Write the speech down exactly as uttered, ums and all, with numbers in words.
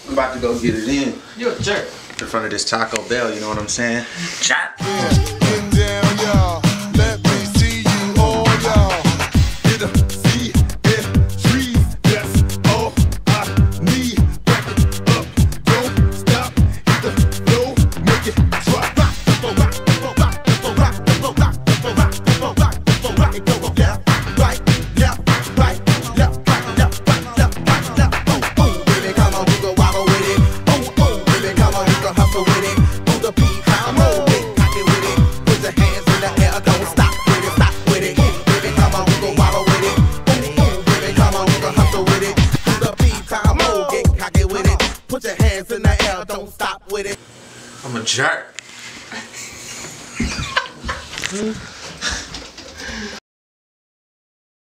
I'm about to go get it in. You're a jerk. In front of this Taco Bell, you know what I'm saying? Jerk. Get down, y'all. Let me see you all, y'all. Get a C S three. That's all I need. Back it up. Don't stop. Hit the flow. Make it drop. Rock, rock, rock, rock, rock, rock, rock, rock, rock, rock, it go left, right, left, right, left, right, left, right, left, right, left. Oh, oh, baby, come on, we go wobble with it. Oh, oh, baby, come on, we go hustle with it. On the beat, come on, get cocky with it. Put your hands in the air, don't stop with it, stop with it. Baby, come on, we go wobble with it. Oh, oh, baby, come on, we go hustle with it. On the beat, come on, get cocky with it. Put your hands in the air, don't stop with it. I'm a jerk.